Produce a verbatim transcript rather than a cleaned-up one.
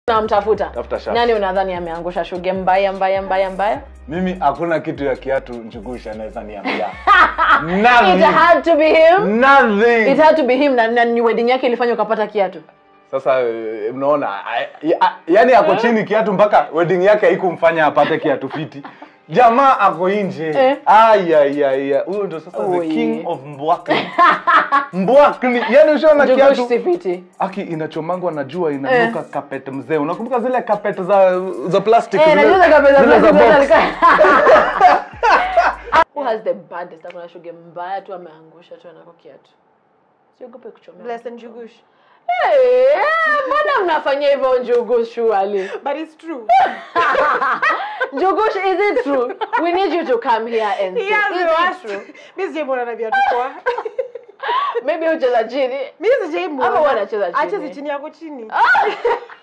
Namtafuta. Tafuta Shafi. Nani unadhani ameangusha Shuge mbaya mbaya mbaya mbaya? Mimi hakuna kitu ya kiatu Njugusha naweza niambia. It had to be him. Nothing. It had to be him na, na ni wedding yake ilifanya ukapata kiatu. Sasa unaona yani ako chini kiatu mpaka wedding yake haikumfanya apate kiatu fiti. Jamaa ako nje. Eh. Ai ai ai. Huyo ndo sasa oh, the king yeah. of Mbwakni. Mbwakni. Yaani ushaona kiatu fiti. Aki inachomangwa na jua inanuka eh. carpet mzee. Unakumbuka zile carpet za za plastic eh, zile? Eh, najua carpet za plastic. Who has the baddest? Akona Shuge mbaya tu ameangusha tu anako kiatu. Siogope kuchomea. Blessed Njugush. Eh, mbona mnafanya hivyo Njugush surely? But it's true. Njugush, is it true? We need you to come here and say, yeah, is it true? Mimi sijemona na viatu kwa. Maybe ucheza chini. Mimi sijemona. Ama wanacheza chini. Acha chini yako chini.